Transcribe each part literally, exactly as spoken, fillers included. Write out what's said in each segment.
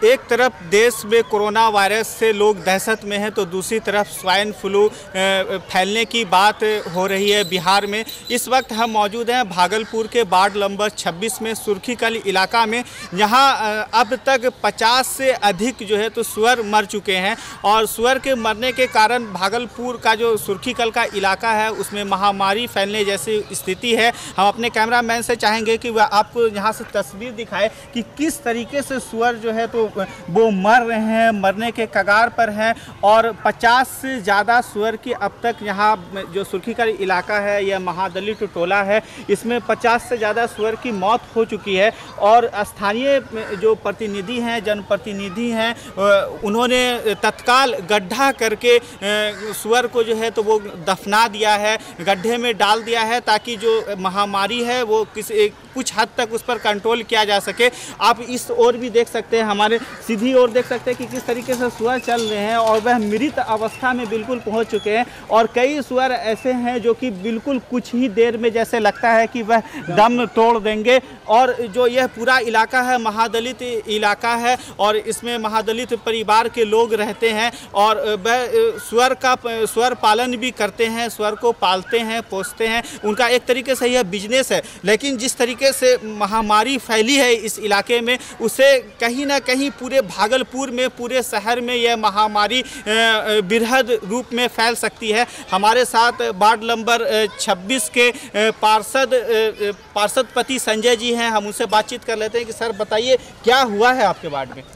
एक तरफ देश में कोरोना वायरस से लोग दहशत में हैं तो दूसरी तरफ स्वाइन फ्लू फैलने की बात हो रही है बिहार में। इस वक्त हम मौजूद हैं भागलपुर के वार्ड नंबर छब्बीस में सुर्खीकल इलाका में। यहाँ अब तक पचास से अधिक जो है तो सुअर मर चुके हैं और सुअर के मरने के कारण भागलपुर का जो सुर्खीकल का इलाका है उसमें महामारी फैलने जैसी स्थिति है। हम अपने कैमरामैन से चाहेंगे कि वह आपको यहाँ से तस्वीर दिखाए कि किस तरीके से सुअर जो है तो वो मर रहे हैं, मरने के कगार पर हैं और पचास से ज़्यादा सुअर की अब तक यहाँ जो सुर्खीकल इलाका है यह महादलित टोला है, इसमें पचास से ज़्यादा सुअर की मौत हो चुकी है। और स्थानीय जो प्रतिनिधि हैं, जनप्रतिनिधि हैं, उन्होंने तत्काल गड्ढा करके सुअर को जो है तो वो दफना दिया है, गड्ढे में डाल दिया है ताकि जो महामारी है वो किसी कुछ हद तक उस पर कंट्रोल किया जा सके। आप इस ओर भी देख सकते हैं, हमारे सीधी ओर देख सकते हैं कि किस तरीके से सुअर चल रहे हैं और वह मृत अवस्था में बिल्कुल पहुंच चुके हैं। और कई सुअर ऐसे हैं जो कि बिल्कुल कुछ ही देर में जैसे लगता है कि वह दम तोड़ देंगे। और जो यह पूरा इलाका है महादलित इलाका है और इसमें महादलित परिवार के लोग रहते हैं और वह सुअर का सुअर पालन भी करते हैं, सुअर को पालते हैं, पोसते हैं। उनका एक तरीके से यह बिजनेस है। लेकिन जिस तरीके से महामारी फैली है इस इलाके में, उसे कहीं ना कहीं पूरे भागलपुर में, पूरे शहर में यह महामारी बृहद रूप में फैल सकती है। हमारे साथ वार्ड नंबर छब्बीस के पार्षद पार्षद पति संजय जी हैं, हम उनसे बातचीत कर लेते हैं कि सर बताइए क्या हुआ है आपके वार्ड में।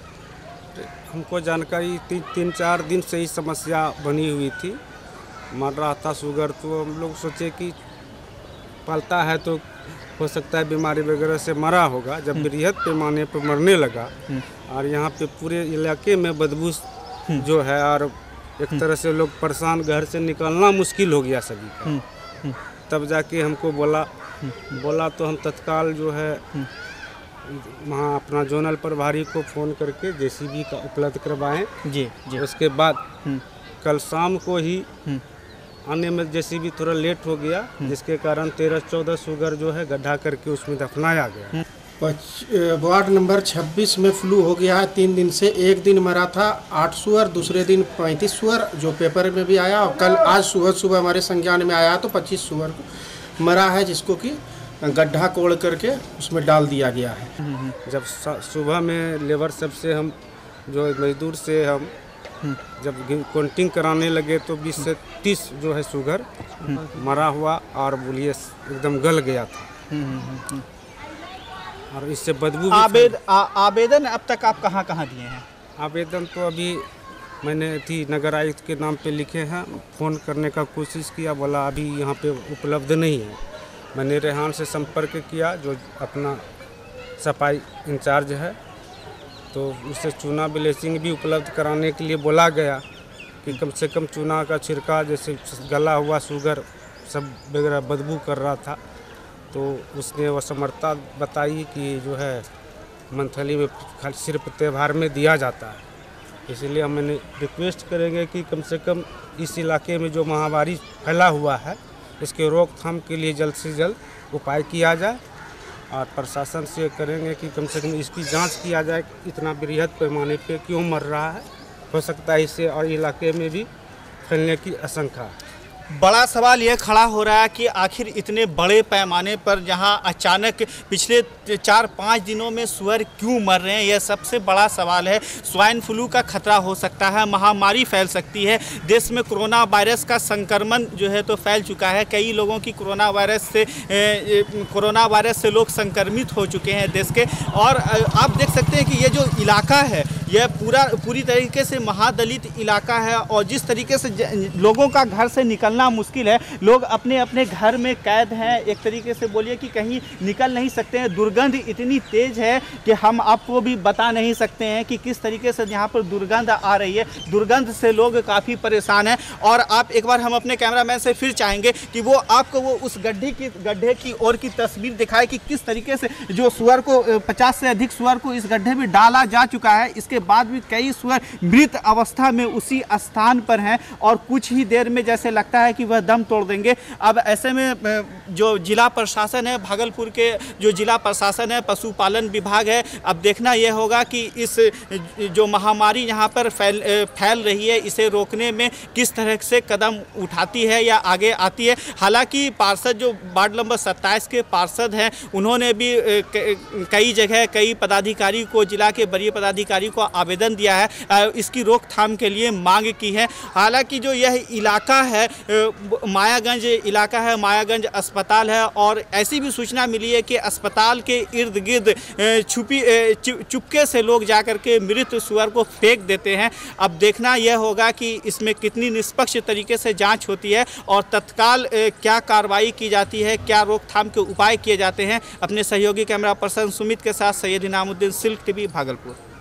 हमको जानकारी ती, तीन चार दिन से ही समस्या बनी हुई थी, मर रहा था शुगर। तो हम लोग सोचे कि पालता है तो हो सकता है बीमारी वगैरह से मरा होगा। जब बृहद पैमाने पर मरने लगा और यहाँ पे पूरे इलाके में बदबू जो है और एक तरह से लोग परेशान, घर से निकलना मुश्किल हो गया सभी का। तब जाके हमको बोला बोला तो हम तत्काल जो है वहाँ अपना जोनल प्रभारी को फ़ोन करके जेसीबी का उपलब्ध करवाएं। जी, जी। उसके बाद कल शाम को ही आने में जेसीबी थोड़ा लेट हो गया, जिसके कारण तेरह चौदह सुगर जो है गड्ढा करके उसमें दफनाया गया। वार्ड नंबर छब्बीस में फ्लू हो गया है तीन दिन से। एक दिन मरा था आठ सुअर, दूसरे दिन पैंतीस सुअर जो पेपर में भी आया और कल आज सुबह सुबह हमारे संज्ञान में आया तो पच्चीस सुअर मरा है, जिसको कि गड्ढा कोड़ करके उसमें डाल दिया गया है। जब सुबह में लेबर सबसे हम जो मजदूर से हम जब काउंटिंग कराने लगे तो बीस से तीस जो है सुगर मरा हुआ और बोलिए एकदम गल गया था और इससे बदबू। आवेद, आ, आवेदन अब तक आप कहाँ कहाँ दिए हैं? आवेदन तो अभी मैंने थी नगर आयुक्त के नाम पे लिखे हैं, फ़ोन करने का कोशिश किया, बोला अभी यहाँ पे उपलब्ध नहीं है। मैंने रेहान से संपर्क किया जो अपना सफाई इंचार्ज है, तो उससे चूना ब्लीचिंग भी उपलब्ध कराने के लिए बोला गया कि कम से कम चूना का छिड़काव, जैसे गला हुआ शुगर सब वगैरह बदबू कर रहा था, तो उसने वह समर्थता बताई कि जो है मंथली में सिर्फ त्यौहार में दिया जाता है। इसलिए मैंने रिक्वेस्ट करेंगे कि कम से कम इस इलाके में जो महामारी फैला हुआ है इसके रोकथाम के लिए जल्द से जल्द उपाय किया जाए और प्रशासन से करेंगे कि कम से कम इसकी जांच किया जाए, इतना बृहद पैमाने पे क्यों मर रहा है। हो सकता है इससे और इलाके में भी फैलने की आशंका है। बड़ा सवाल यह खड़ा हो रहा है कि आखिर इतने बड़े पैमाने पर जहां अचानक पिछले चार पाँच दिनों में सुअर क्यों मर रहे हैं, यह सबसे बड़ा सवाल है। स्वाइन फ्लू का खतरा हो सकता है, महामारी फैल सकती है। देश में कोरोना वायरस का संक्रमण जो है तो फैल चुका है। कई लोगों की कोरोना वायरस से कोरोना वायरस से लोग संक्रमित हो चुके हैं देश के। और आप देख सकते हैं कि ये जो इलाका है यह पूरा पूरी तरीके से महादलित इलाका है और जिस तरीके से लोगों का घर से निकलना मुश्किल है, लोग अपने अपने घर में कैद हैं। एक तरीके से बोलिए कि कहीं निकल नहीं सकते हैं। दुर्गंध इतनी तेज है कि हम आपको भी बता नहीं सकते हैं कि किस तरीके से यहाँ पर दुर्गंध आ रही है। दुर्गंध से लोग काफ़ी परेशान हैं। और आप एक बार हम अपने कैमरामैन से फिर चाहेंगे कि वो आपको वो उस गड्ढे की गड्ढे की ओर की तस्वीर दिखाए कि किस तरीके से जो सुअर को पचास से अधिक सुअर को इस गड्ढे में डाला जा चुका है। इसके बाद भी कई सुअर मृत अवस्था में उसी स्थान पर हैं और कुछ ही देर में जैसे लगता है कि वह दम तोड़ देंगे। अब ऐसे में जो जिला प्रशासन है, भागलपुर के जो जिला प्रशासन है, पशुपालन विभाग है, अब देखना यह होगा कि इस जो महामारी यहाँ पर फैल फैल रही है इसे रोकने में किस तरह से कदम उठाती है या आगे आती है। हालांकि पार्षद जो वार्ड नंबर सत्ताईस के पार्षद हैं उन्होंने भी कई जगह कई पदाधिकारी को, जिला के वरीय पदाधिकारी को आवेदन दिया है, इसकी रोकथाम के लिए मांग की है। हालांकि जो यह इलाका है मायागंज इलाका है, मायागंज अस्पताल है और ऐसी भी सूचना मिली है कि अस्पताल के इर्द गिर्द छुपी चुपके से लोग जाकर के मृत सुअर को फेंक देते हैं। अब देखना यह होगा कि इसमें कितनी निष्पक्ष तरीके से जांच होती है और तत्काल क्या कार्रवाई की जाती है, क्या रोकथाम के उपाय किए जाते हैं। अपने सहयोगी कैमरा पर्सन सुमित के साथ सैयद इनामुद्दीन, सिल्क टीवी, भागलपुर।